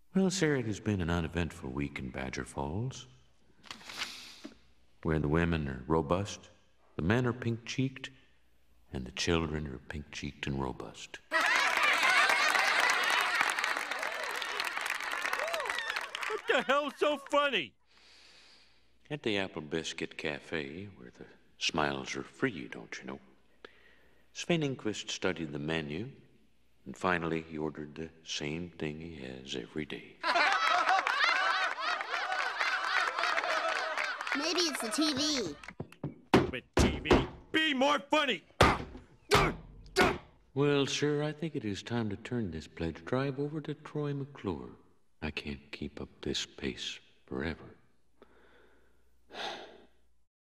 Well, sir, it has been an uneventful week in Badger Falls, where the women are robust, the men are pink-cheeked, and the children are pink-cheeked and robust. What the hell's so funny? At the Apple Biscuit Cafe, where the smiles are free, don't you know, Sven Ingquist studied the menu, and finally he ordered the same thing he has every day. Maybe it's the TV. With TV, be more funny! Well, sir, I think it is time to turn this pledge drive over to Troy McClure. I can't keep up this pace forever.